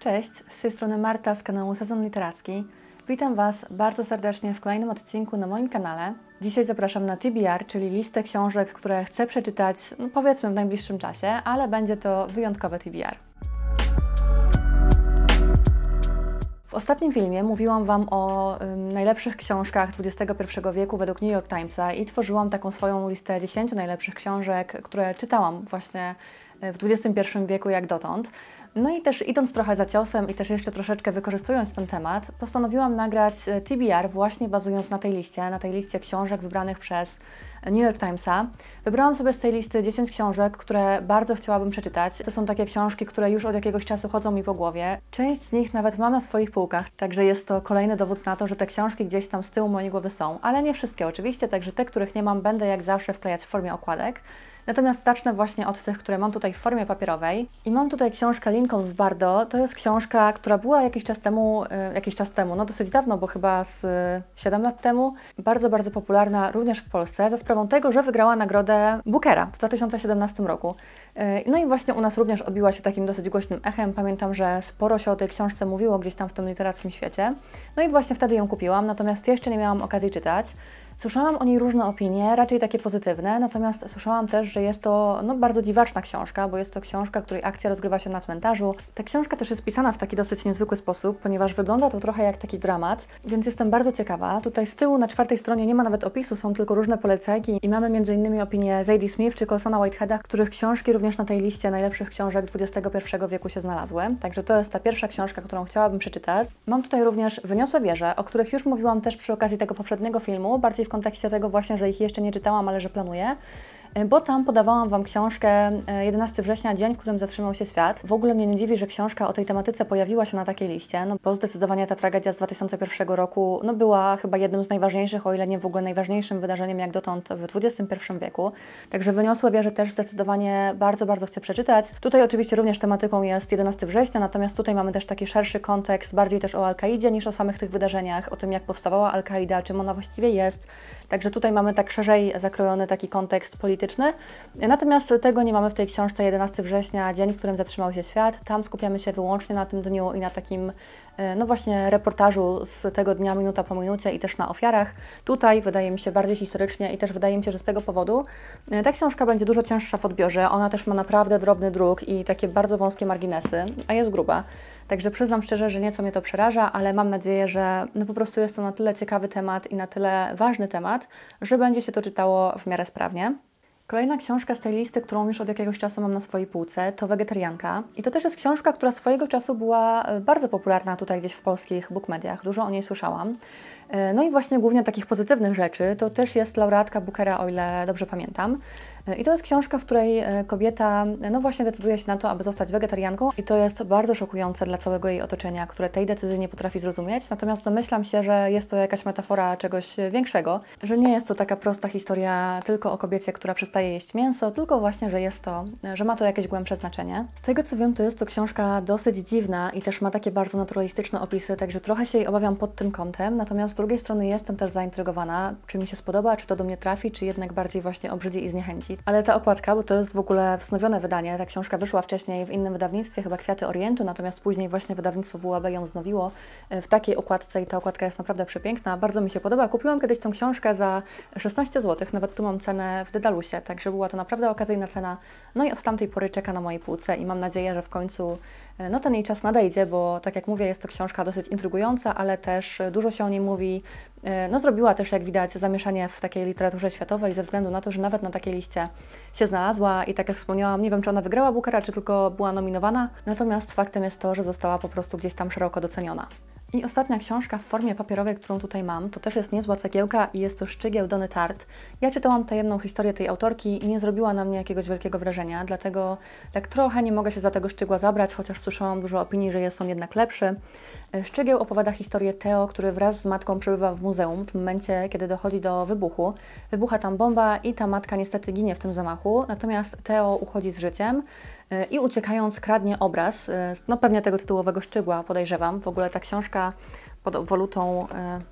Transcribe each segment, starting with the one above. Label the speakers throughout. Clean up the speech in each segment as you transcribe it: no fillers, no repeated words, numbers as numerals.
Speaker 1: Cześć, z tej strony Marta z kanału Sezon Literacki. Witam Was bardzo serdecznie w kolejnym odcinku na moim kanale. Dzisiaj zapraszam na TBR, czyli listę książek, które chcę przeczytać, powiedzmy w najbliższym czasie, ale będzie to wyjątkowe TBR. W ostatnim filmie mówiłam Wam o najlepszych książkach XXI wieku według New York Timesa i tworzyłam taką swoją listę 10 najlepszych książek, które czytałam właśnie w XXI wieku jak dotąd. No i też idąc trochę za ciosem i też jeszcze troszeczkę wykorzystując ten temat, postanowiłam nagrać TBR właśnie bazując na tej liście książek wybranych przez New York Timesa. Wybrałam sobie z tej listy 10 książek, które bardzo chciałabym przeczytać. To są takie książki, które już od jakiegoś czasu chodzą mi po głowie. Część z nich nawet mam na swoich półkach, także jest to kolejny dowód na to, że te książki gdzieś tam z tyłu mojej głowy są, ale nie wszystkie oczywiście, także te, których nie mam, będę jak zawsze wklejać w formie okładek. Natomiast zacznę właśnie od tych, które mam tutaj w formie papierowej. I mam tutaj książkę Lincoln w Bardo. To jest książka, która była jakiś czas temu, no dosyć dawno, bo chyba z 7 lat temu. Bardzo, bardzo popularna również w Polsce za sprawą tego, że wygrała nagrodę Bookera w 2017 roku. No i właśnie u nas również odbiła się takim dosyć głośnym echem. Pamiętam, że sporo się o tej książce mówiło gdzieś tam w tym literackim świecie. No i właśnie wtedy ją kupiłam, natomiast jeszcze nie miałam okazji czytać. Słyszałam o niej różne opinie, raczej takie pozytywne, natomiast słyszałam też, że jest to bardzo dziwaczna książka, bo jest to książka, której akcja rozgrywa się na cmentarzu. Ta książka też jest pisana w taki dosyć niezwykły sposób, ponieważ wygląda to trochę jak taki dramat, więc jestem bardzo ciekawa. Tutaj z tyłu na 4. stronie nie ma nawet opisu, są tylko różne polecajki i mamy m.in. opinię Zadie Smith czy Colsona Whiteheada, których książki również na tej liście najlepszych książek XXI wieku się znalazły. Także to jest ta pierwsza książka, którą chciałabym przeczytać. Mam tutaj również Wyniosłe wieże, o których już mówiłam też przy okazji tego poprzedniego filmu, bardziej w kontekście tego właśnie, że ich jeszcze nie czytałam, ale że planuję. Bo tam podawałam Wam książkę 11 września, dzień, w którym zatrzymał się świat. W ogóle mnie nie dziwi, że książka o tej tematyce pojawiła się na takiej liście, bo zdecydowanie ta tragedia z 2001 roku była chyba jednym z najważniejszych, o ile nie w ogóle najważniejszym wydarzeniem jak dotąd w XXI wieku. Także Wyniosłe wieże też zdecydowanie bardzo, bardzo chcę przeczytać. Tutaj oczywiście również tematyką jest 11 września, natomiast tutaj mamy też taki szerszy kontekst, bardziej też o Al-Kaidzie niż o samych tych wydarzeniach, o tym jak powstawała Al-Kaida, czym ona właściwie jest. Także tutaj mamy tak szerzej zakrojony taki kontekst polityczny. Natomiast tego nie mamy w tej książce 11 września, dzień, w którym zatrzymał się świat. Tam skupiamy się wyłącznie na tym dniu i na takim właśnie reportażu z tego dnia minuta po minucie i też na ofiarach. Tutaj wydaje mi się bardziej historycznie i też wydaje mi się, że z tego powodu ta książka będzie dużo cięższa w odbiorze. Ona też ma naprawdę drobny druk i takie bardzo wąskie marginesy, a jest gruba. Także przyznam szczerze, że nieco mnie to przeraża, ale mam nadzieję, że po prostu jest to na tyle ciekawy temat i na tyle ważny temat, że będzie się to czytało w miarę sprawnie. Kolejna książka z tej listy, którą już od jakiegoś czasu mam na swojej półce, to Wegetarianka. I to też jest książka, która swojego czasu była bardzo popularna tutaj gdzieś w polskich bookmediach. Dużo o niej słyszałam. No i właśnie głównie takich pozytywnych rzeczy. To też jest laureatka Bookera, o ile dobrze pamiętam. I to jest książka, w której kobieta właśnie decyduje się na to, aby zostać wegetarianką i to jest bardzo szokujące dla całego jej otoczenia, które tej decyzji nie potrafi zrozumieć. Natomiast domyślam się, że jest to jakaś metafora czegoś większego, że nie jest to taka prosta historia tylko o kobiecie, która przestaje jeść mięso, tylko właśnie, że ma to jakieś głębsze znaczenie. Z tego co wiem, to jest to książka dosyć dziwna i też ma takie bardzo naturalistyczne opisy, także trochę się jej obawiam pod tym kątem, natomiast z drugiej strony jestem też zaintrygowana, czy mi się spodoba, czy to do mnie trafi, czy jednak bardziej właśnie obrzydzi i zniechęci. Ale ta okładka, bo to jest w ogóle wznowione wydanie, ta książka wyszła wcześniej w innym wydawnictwie, chyba Kwiaty Orientu, natomiast później właśnie wydawnictwo WAB ją wznowiło w takiej okładce i ta okładka jest naprawdę przepiękna, bardzo mi się podoba. Kupiłam kiedyś tą książkę za 16 zł, nawet tu mam cenę w Dedalusie, także była to naprawdę okazyjna cena. No i od tamtej pory czeka na mojej półce i mam nadzieję, że w końcu ten jej czas nadejdzie, bo tak jak mówię, jest to książka dosyć intrygująca, ale też dużo się o niej mówi. Zrobiła też, jak widać, zamieszanie w takiej literaturze światowej ze względu na to, że nawet na takiej liście się znalazła i tak jak wspomniałam, nie wiem, czy ona wygrała Bookera, czy tylko była nominowana, natomiast faktem jest to, że została po prostu gdzieś tam szeroko doceniona. I ostatnia książka w formie papierowej, którą tutaj mam, to też jest niezła cegiełka i jest to Szczygieł Dony Tartt. Ja czytałam tajemną historię tej autorki i nie zrobiła na mnie jakiegoś wielkiego wrażenia, dlatego tak trochę nie mogę się za tego Szczygła zabrać, chociaż słyszałam dużo opinii, że jest on jednak lepszy. Szczygieł opowiada historię Teo, który wraz z matką przebywa w muzeum w momencie, kiedy dochodzi do wybuchu. Wybucha tam bomba i ta matka niestety ginie w tym zamachu, natomiast Teo uchodzi z życiem i uciekając kradnie obraz, pewnie tego tytułowego Szczygła, podejrzewam. W ogóle ta książka pod wolutą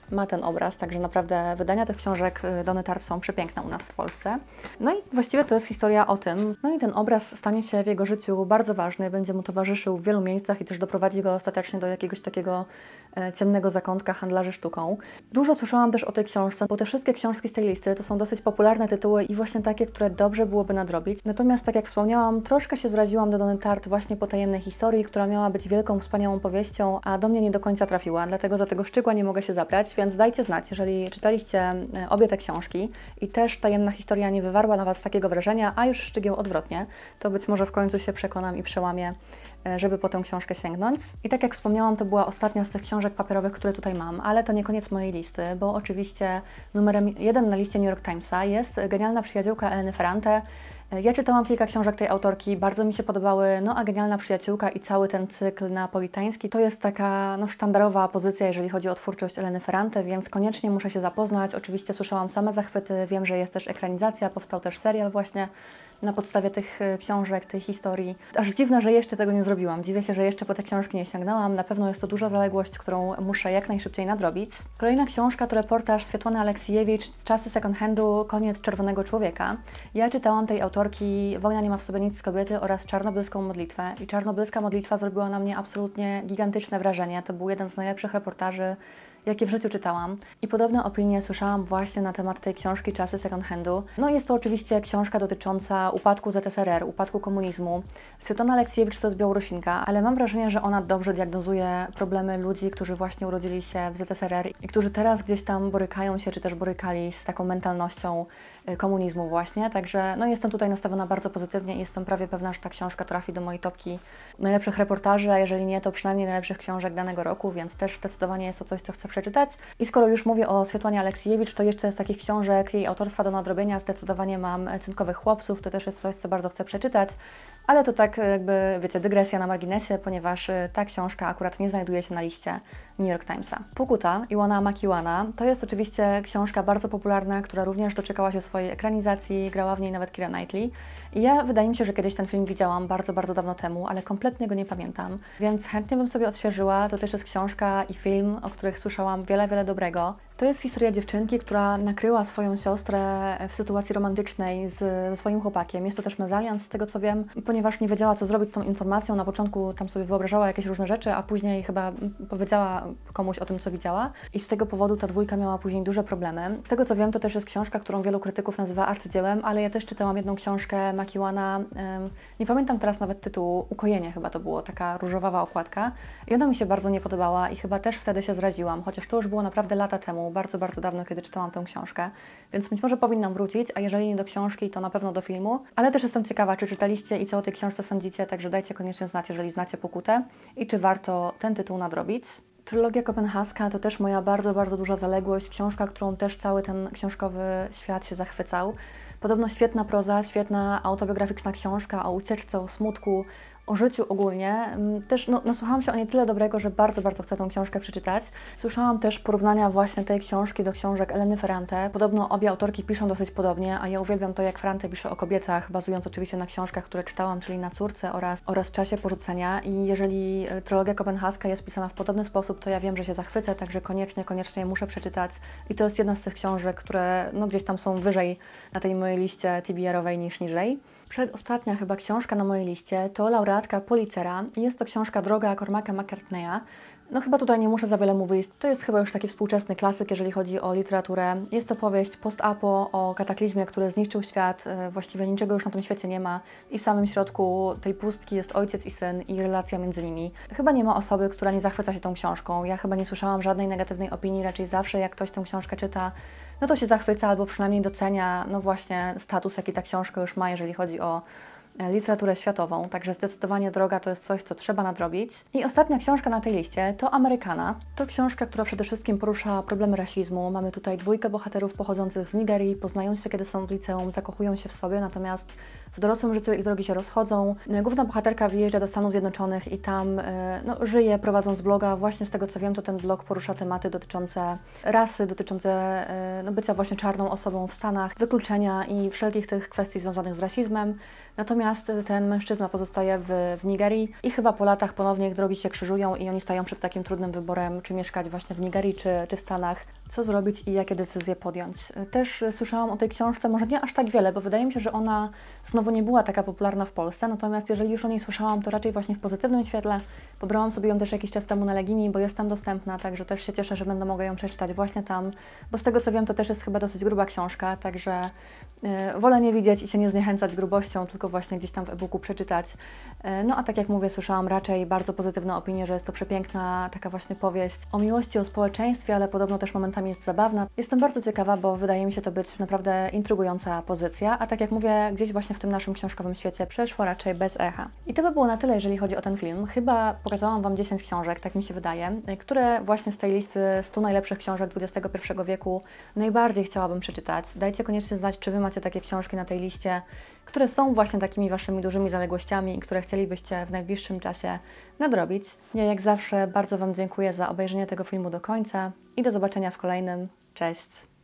Speaker 1: ma ten obraz, także naprawdę wydania tych książek Donny Tart są przepiękne u nas w Polsce. No i właściwie to jest historia o tym, no i ten obraz stanie się w jego życiu bardzo ważny, będzie mu towarzyszył w wielu miejscach i też doprowadzi go ostatecznie do jakiegoś takiego ciemnego zakątka handlarzy sztuką. Dużo słyszałam też o tej książce, bo te wszystkie książki z tej listy to są dosyć popularne tytuły i właśnie takie, które dobrze byłoby nadrobić. Natomiast tak jak wspomniałam, troszkę się zraziłam do Donny Tart właśnie po tajemnej historii, która miała być wielką, wspaniałą powieścią, a do mnie nie do końca trafiła, dlatego za tego szczegóła nie mogę się zabrać, więc dajcie znać, jeżeli czytaliście obie te książki i też tajemna historia nie wywarła na Was takiego wrażenia, a już szczegół odwrotnie, to być może w końcu się przekonam i przełamię, żeby po tę książkę sięgnąć. I tak jak wspomniałam, to była ostatnia z tych książek papierowych, które tutaj mam, ale to nie koniec mojej listy, bo oczywiście numerem 1 na liście New York Timesa jest Genialna przyjaciółka Eleny Ferrante. Ja czytałam kilka książek tej autorki, bardzo mi się podobały, no a Genialna przyjaciółka i cały ten cykl napolitański to jest taka sztandarowa pozycja, jeżeli chodzi o twórczość Eleny Ferrante, więc koniecznie muszę się zapoznać. Oczywiście słyszałam same zachwyty, wiem, że jest też ekranizacja, powstał też serial właśnie na podstawie tych książek, tej historii. Aż dziwne, że jeszcze tego nie zrobiłam. Dziwię się, że jeszcze po te książki nie sięgnęłam. Na pewno jest to duża zaległość, którą muszę jak najszybciej nadrobić. Kolejna książka to reportaż Swiatłany Aleksijewicz, Czasy second handu, Koniec czerwonego człowieka. Ja czytałam tej autorki Wojna nie ma w sobie nic z kobiety oraz Czarnobylską modlitwę. I Czarnobylska modlitwa zrobiła na mnie absolutnie gigantyczne wrażenie. To był jeden z najlepszych reportaży, jakie w życiu czytałam. I podobne opinie słyszałam właśnie na temat tej książki Czasy second handu. No jest to oczywiście książka dotycząca upadku ZSRR, upadku komunizmu. Swiatłana Aleksijewicz to jest Białorusinka, ale mam wrażenie, że ona dobrze diagnozuje problemy ludzi, którzy właśnie urodzili się w ZSRR i którzy teraz gdzieś tam borykają się, czy też borykali z taką mentalnością komunizmu właśnie. Także no jestem tutaj nastawiona bardzo pozytywnie i jestem prawie pewna, że ta książka trafi do mojej topki najlepszych reportaży, a jeżeli nie, to przynajmniej najlepszych książek danego roku, więc też zdecydowanie jest to coś, co chcę przeczytać. I skoro już mówię o Swiatłanie Aleksijewicz, to jeszcze z takich książek jej autorstwa do nadrobienia zdecydowanie mam Cynkowych chłopców, to też jest coś, co bardzo chcę przeczytać, ale to tak jakby, wiecie, dygresja na marginesie, ponieważ ta książka akurat nie znajduje się na liście New York Timesa. Pukuta Iwana Makiwana to jest oczywiście książka bardzo popularna, która również doczekała się swojej ekranizacji, grała w niej nawet Keira Knightley. I ja wydaje mi się, że kiedyś ten film widziałam bardzo, bardzo dawno temu, ale kompletnie go nie pamiętam, więc chętnie bym sobie odświeżyła. To też jest książka i film, o których słyszałam wiele, wiele dobrego. To jest historia dziewczynki, która nakryła swoją siostrę w sytuacji romantycznej ze swoim chłopakiem. Jest to też mezalians, z tego co wiem, ponieważ nie wiedziała, co zrobić z tą informacją. Na początku tam sobie wyobrażała jakieś różne rzeczy, a później chyba powiedziała komuś o tym, co widziała. I z tego powodu ta dwójka miała później duże problemy. Z tego co wiem, to też jest książka, którą wielu krytyków nazywa arcydziełem, ale ja też czytałam jedną książkę Makiwana, nie pamiętam teraz nawet tytułu, Ukojenie chyba to było, taka różowawa okładka. I ona mi się bardzo nie podobała i chyba też wtedy się zraziłam, chociaż to już było naprawdę lata temu, bardzo, bardzo dawno, kiedy czytałam tę książkę, więc być może powinnam wrócić, a jeżeli nie do książki, to na pewno do filmu, ale też jestem ciekawa, czy czytaliście i co o tej książce sądzicie, także dajcie koniecznie znać, jeżeli znacie Pokutę i czy warto ten tytuł nadrobić. Trylogia kopenhaska to też moja bardzo, bardzo duża zaległość, książka, którą też cały ten książkowy świat się zachwycał. Podobno świetna proza, świetna autobiograficzna książka o ucieczce, o smutku, o życiu ogólnie. Też nasłuchałam się o niej tyle dobrego, że bardzo, bardzo chcę tę książkę przeczytać. Słyszałam też porównania właśnie tej książki do książek Eleny Ferrante. Podobno obie autorki piszą dosyć podobnie, a ja uwielbiam to, jak Ferrante pisze o kobietach, bazując oczywiście na książkach, które czytałam, czyli na Córce oraz Czasie porzucenia. I jeżeli trylogia kopenhaska jest pisana w podobny sposób, to ja wiem, że się zachwycę, także koniecznie muszę przeczytać. I to jest jedna z tych książek, które gdzieś tam są wyżej na tej mojej liście TBR-owej niż niżej. Przedostatnia chyba książka na mojej liście to laureatka Pulitzera i jest to książka Droga Cormaca McCartneya. No chyba tutaj nie muszę za wiele mówić, to jest chyba już taki współczesny klasyk, jeżeli chodzi o literaturę. Jest to powieść post-apo o kataklizmie, który zniszczył świat, właściwie niczego już na tym świecie nie ma i w samym środku tej pustki jest ojciec i syn i relacja między nimi. Chyba nie ma osoby, która nie zachwyca się tą książką. Ja chyba nie słyszałam żadnej negatywnej opinii, raczej zawsze jak ktoś tę książkę czyta, no to się zachwyca albo przynajmniej docenia, no właśnie status, jaki ta książka już ma, jeżeli chodzi o literaturę światową, także zdecydowanie Droga to jest coś, co trzeba nadrobić. I ostatnia książka na tej liście to Amerykana. To książka, która przede wszystkim porusza problemy rasizmu. Mamy tutaj dwójkę bohaterów pochodzących z Nigerii, poznają się, kiedy są w liceum, zakochują się w sobie, natomiast w dorosłym życiu ich drogi się rozchodzą. Główna bohaterka wyjeżdża do Stanów Zjednoczonych i tam żyje, prowadząc bloga. Właśnie z tego, co wiem, to ten blog porusza tematy dotyczące rasy, dotyczące bycia właśnie czarną osobą w Stanach, wykluczenia i wszelkich tych kwestii związanych z rasizmem. Natomiast ten mężczyzna pozostaje w Nigerii i chyba po latach ponownie ich drogi się krzyżują i oni stają przed takim trudnym wyborem, czy mieszkać właśnie w Nigerii, czy w Stanach. co zrobić i jakie decyzje podjąć. Też słyszałam o tej książce, może nie aż tak wiele, bo wydaje mi się, że ona znowu nie była taka popularna w Polsce, natomiast jeżeli już o niej słyszałam, to raczej właśnie w pozytywnym świetle. Pobrałam sobie ją też jakiś czas temu na Legimi, bo jest tam dostępna, także też się cieszę, że będę mogła ją przeczytać właśnie tam, bo z tego co wiem, to też jest chyba dosyć gruba książka, także wolę nie widzieć i się nie zniechęcać grubością, tylko właśnie gdzieś tam w e-booku przeczytać. No a tak jak mówię, słyszałam raczej bardzo pozytywne opinie, że jest to przepiękna taka właśnie powieść o miłości, o społeczeństwie, ale podobno też momentami jest zabawna. Jestem bardzo ciekawa, bo wydaje mi się to być naprawdę intrygująca pozycja, a tak jak mówię, gdzieś właśnie w tym naszym książkowym świecie przeszło raczej bez echa. I to by było na tyle, jeżeli chodzi o ten film. Chyba pokazałam Wam 10 książek, tak mi się wydaje, które właśnie z tej listy 100 najlepszych książek XXI wieku najbardziej chciałabym przeczytać. Dajcie koniecznie znać, czy Wy macie takie książki na tej liście, które są właśnie takimi Waszymi dużymi zaległościami i które chcielibyście w najbliższym czasie nadrobić. Ja jak zawsze bardzo Wam dziękuję za obejrzenie tego filmu do końca i do zobaczenia w kolejnym. Cześć!